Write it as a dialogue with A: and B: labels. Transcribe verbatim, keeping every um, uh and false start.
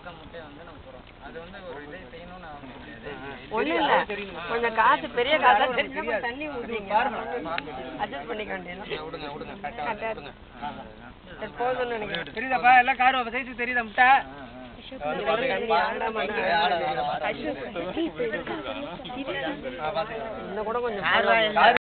A: முட்டையை வந்து நம்ம போறோம். அது வந்து ஒரு இதை செய்யணும்னு அவசியம் கிடையாது.
B: ஒண்ணு இல்ல, கொஞ்சம் காசு பெரிய காசா தெரிஞ்சா தண்ணி ஊத்துவீங்க, அட்ஜஸ்ட் பண்ணிக்க வேண்டியது.
A: விடுங்க விடுங்க கரெக்டா விடுங்க.
B: சரி போதும்னு நினைக்கிறேன்.
C: தெரியுதாப்பா எல்லாம் கார் சைஸ் தெரியுதா முட்டை?
B: இன்னும் கூட கொஞ்சம்